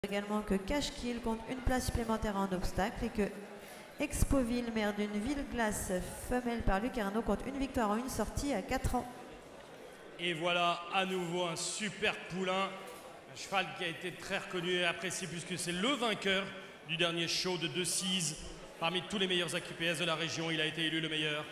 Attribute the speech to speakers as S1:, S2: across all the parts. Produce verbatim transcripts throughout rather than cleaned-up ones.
S1: Également que Cashkill compte une place supplémentaire en obstacle et que Expoville, maire d'une ville glace femelle par Lucarno, compte une victoire en une sortie à quatre ans.
S2: Et voilà à nouveau un super poulain, un cheval qui a été très reconnu et apprécié puisque c'est le vainqueur du dernier show de deux six. Parmi tous les meilleurs A Q P S de la région, il a été élu le meilleur.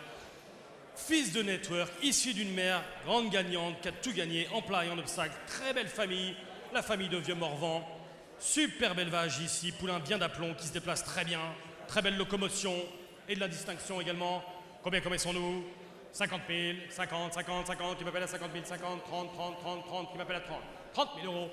S2: Fils de Network, issu d'une mère grande gagnante qui a tout gagné en plat et en obstacle. Très belle famille, la famille de Vieux-Morvan. Superbe élevage ici, poulain bien d'aplomb qui se déplace très bien. Très belle locomotion et de la distinction également. Combien connaissons-nous? cinquante mille, cinquante, cinquante, cinquante, qui m'appelle à cinquante mille, cinquante, trente, trente, trente, trente, qui m'appelle à trente. trente mille euros.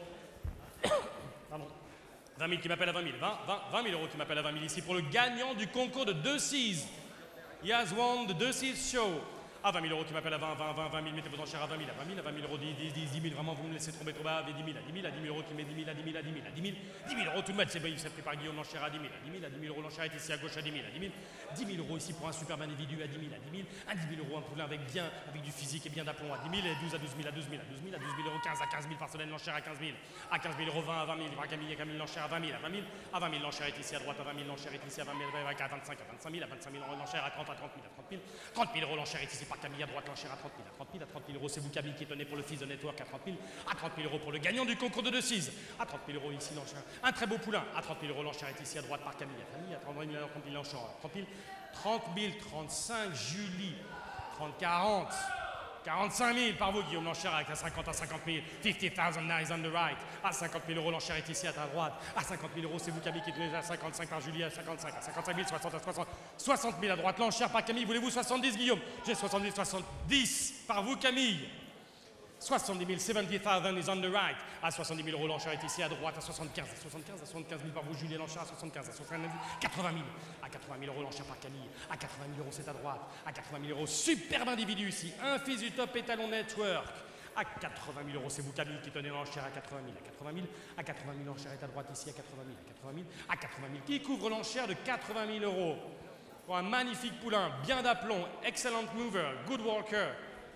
S2: Pardon. vingt mille qui m'appelle à vingt mille. vingt, vingt, vingt mille euros qui m'appelle à vingt mille ici pour le gagnant du concours de deux six. He has won the deux six show. À vingt mille euros qui m'appelle à vingt, vingt, vingt, vingt mille, mettez vos enchères à vingt mille, à vingt mille, à vingt mille euros, dix, dix, dix, dix mille, vraiment vous me laissez tomber trop bas, dix mille, à dix mille, à dix mille euros qui met dix mille, à dix mille, à dix mille, à dix mille, dix mille euros tout de même, c'est pris par Guillaume, l'enchère à dix mille, à dix mille, à dix mille euros, l'enchère est ici à gauche à dix mille, à dix mille, dix mille euros ici pour un superbe individu à dix mille, à dix mille, à dix mille euros un poulain avec bien, avec du physique et bien d'aplomb à dix mille, et douze à douze mille, à douze mille, à douze mille, à douze mille euros, quinze à quinze mille par semaine, l'enchère à quinze mille, à quinze mille euros, vingt à vingt mille, à Camille, à Camille, l'enchère à vingt mille, à vingt mille, à vingt mille, l'enchère est ici à droite, à vingt mille, l'enchère est ici à vingt mille, à vingt-cinq, à vingt-cinq mille, à vingt-cinq mille euros, l'enchère à trente, à trente mille, à trente mille, trente mille euros, l'enchère est ici par Camille à droite, l'enchère à trente mille, à trente mille, à trente mille euros, c'est vous Camille qui est donné pour le fils de Network à trente mille, à trente mille euros pour le gagnant du concours de deux six, à trente mille euros ici l'enchère, un très beau poulain, à trente mille euros l'enchère est ici à droite par Camille, à Camille, à trente mille, trente mille l'enchère, trente mille, trente mille, trente-cinq, Julie, trente, quarante, quarante-cinq mille par vous Guillaume, l'enchère avec à cinquante à cinquante mille, cinquante mille is on the right, à cinquante mille euros l'enchère est ici à ta droite, à cinquante mille euros c'est vous Camille qui est donné à cinquante-cinq par Julie, à cinquante-cinq, à cinquante-cinq mille, soixante à soixante, soixante mille à droite, l'enchère par Camille, voulez-vous soixante-dix Guillaume? J'ai soixante-dix, soixante-dix par vous Camille. soixante-dix mille, soixante-dix mille is on the right. À soixante-dix mille euros, l'enchère est ici à droite, à soixante-quinze, à soixante-quinze, à soixante-quinze mille par vous, Julien, l'enchère à soixante-quinze, à soixante-quinze, quatre-vingt mille. À quatre-vingt mille euros, l'enchère par Camille. À quatre-vingt mille euros, c'est à droite. À quatre-vingt mille euros, superbe individu ici. Un fils du top étalon network. À quatre-vingt mille euros, c'est vous Camille qui tenez l'enchère à quatre-vingt mille. À quatre-vingt mille, à quatre-vingt mille, l'enchère est à droite ici à quatre-vingt mille. À quatre-vingt mille, à quatre-vingt mille, qui couvre l'enchère de quatre-vingt mille euros. Pour un magnifique poulain, bien d'aplomb, excellent mover, good walker.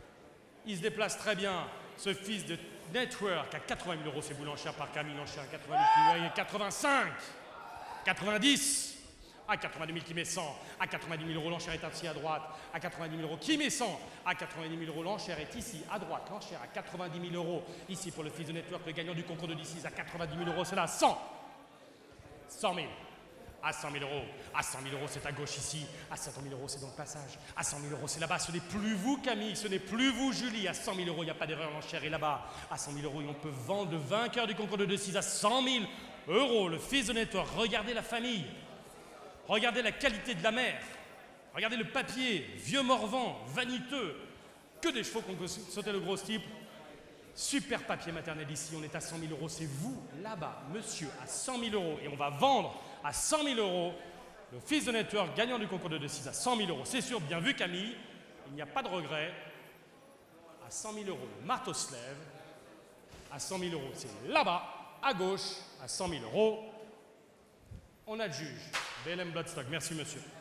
S2: Il se déplace très bien. Ce fils de Network à quatre-vingt mille euros, c'est vous l'enchère par Camille, l'enchère à quatre-vingt mille, quatre-vingt-cinq, quatre-vingt-dix, à quatre-vingt-dix mille qui met cent, à quatre-vingt-dix mille euros, l'enchère est ici à droite, à quatre-vingt-dix mille euros qui met cent, à quatre-vingt-dix mille euros, l'enchère est ici à droite, l'enchère à quatre-vingt-dix mille euros, ici pour le fils de Network, le gagnant du concours de D six à quatre-vingt-dix mille euros, c'est là, cent, cent mille. À cent mille euros, à cent mille euros c'est à gauche ici, à cent mille euros c'est dans le passage, à cent mille euros c'est là-bas, ce n'est plus vous Camille, ce n'est plus vous Julie, à cent mille euros il n'y a pas d'erreur, l'enchère est là-bas, à cent mille euros on peut vendre le vainqueur du concours de deux six à cent mille euros, le fils de Network, regardez la famille, regardez la qualité de la mère, regardez le papier, Vieux-Morvan, vaniteux, que des chevaux qu'on peut sauter le gros type. Super papier maternel ici, on est à cent mille euros, c'est vous là-bas, monsieur, à cent mille euros, et on va vendre à cent mille euros le fils de Network, gagnant du concours de deux six à cent mille euros. C'est sûr, bien vu Camille, il n'y a pas de regret. À cent mille euros, le marteau se lève. À cent mille euros, c'est là-bas, à gauche, à cent mille euros. On a le juge, B L M Bloodstock. Merci monsieur.